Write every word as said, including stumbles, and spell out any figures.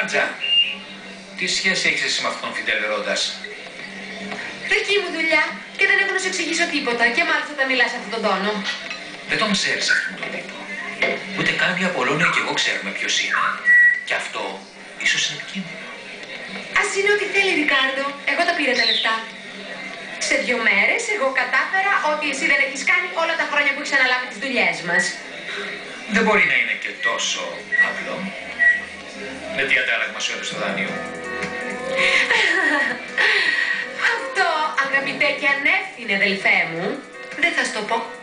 Νάντζα, τι σχέση έχεις εσύ με αυτόν τον Φιντέλ Ρόντας? Δική μου δουλειά και δεν έχω να σου εξηγήσω τίποτα και μάλιστα όταν μιλάς σε αυτόν τον τόνο. Δεν τον ξέρεις αυτόν τον τύπο. Ούτε καν η Απολώνια και εγώ ξέρουμε ποιος είναι. Και αυτό ίσως είναι επικίνδυνο. Ας είναι ό,τι θέλει, Ρικάρντο. Εγώ τα πήρα τα λεφτά. Σε δύο μέρες εγώ κατάφερα ότι εσύ δεν έχεις κάνει όλα τα χρόνια που έχεις αναλάβει τις δουλειές μας. Δεν μπορεί να είναι και τόσο απλό. Με τι αντάλλαγμα σου έδωσε το δάνειο? Αυτό, αγαπητέ και ανεύθυνε αδελφέ μου, δεν θα σου το πω.